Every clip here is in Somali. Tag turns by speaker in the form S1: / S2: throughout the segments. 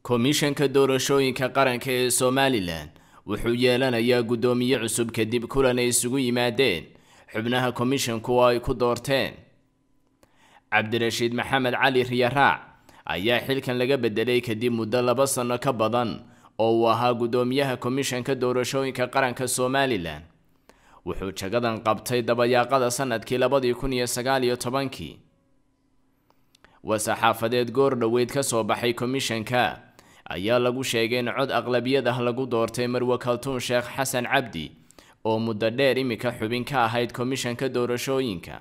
S1: komishanka doorashooyinka qaranka ee Somaliland wuxuu yeelanayaa gudoomiye cusub kadib kulan ay isugu yimaadeen xubnaha komishanku ay ku doorteen. Cabdirashiid Maxamed Cali Riyaraac ayaa xilkan laga bedelay kadib muddo 2 sano ka badan oo uu ahaa gudoomiyaha komishanka doorashooyinka qaranka Somaliland. wuxuu jagadan qabtay dabayaaqada sanadkii 2019 wasaxaafadeed goor dhaweyd ka soo baxay komishanka ayaa lagu sheegay in cod aqlabiyad ah lagu doortay Marwe Kaltuun Sheekh Xasan Cabdi oo muddo dheer imika xubin ka ahayd komishanka doorashooyinka.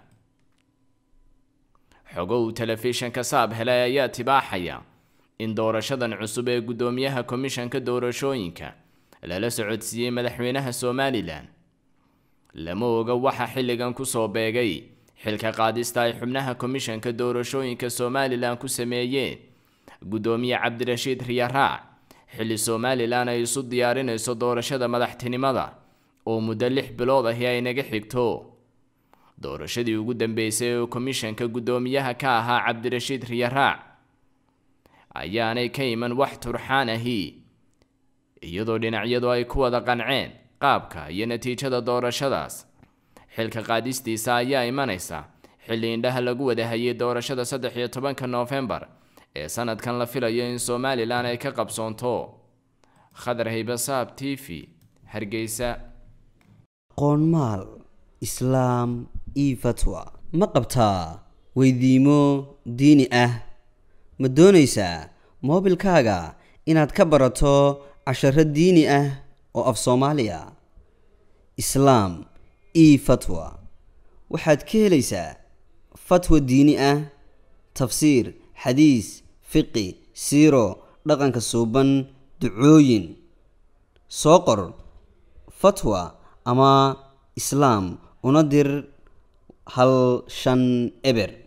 S1: xogow telefishanka Saab helay ayaa tibaaxaya in doorashadan cusub ee gudoomiyaha komishanka doorashooyinka lala socodsiiyay madaxweynaha Somaliland. lama oga waxa xilligan ku soo beegay xilka qaadista ay xubnaha komishanka doorashooyinka Somaliland ku sameeyeen gudoomiye Cabdirashiid Riyaraac xilli Somaliland ay isu diyaarinayso doorashada madaxtinimada oo muddo 6 bilood ah ay naga xigto. doorashadii ugu dambeysay ee komishanka gudoomiyaha ka ahaa Cabdirashiid Riyaraac ayaanay ka iman wax turxaan ahi iyadoo dhinacyadu ay ku wada qanceen qaabka iyo natiijada doorashadaas. xilka qaadistiisa ayaa imanaysa xilli indhaha lagu wada hayay doorashada 13 November ee sanadkan la filayo in Somaliland ay ka qabsoonto. Khadar Hayba, Saab TV, Hargeysa.
S2: qoonmaal islaam iyo fatwa ma qabtaa weydiimo diini ah ma doonaysaa moobilkaaga inaad ka barato casharo diini ah oo af Soomaaliya islaam iyo fatwa waxaad ka helaysaa fatwa diini ah tafsiir xadiis fiqi siiro dhaqanka suuban ducooyin soo qor fatwa ama islaam una dir 1 5 eber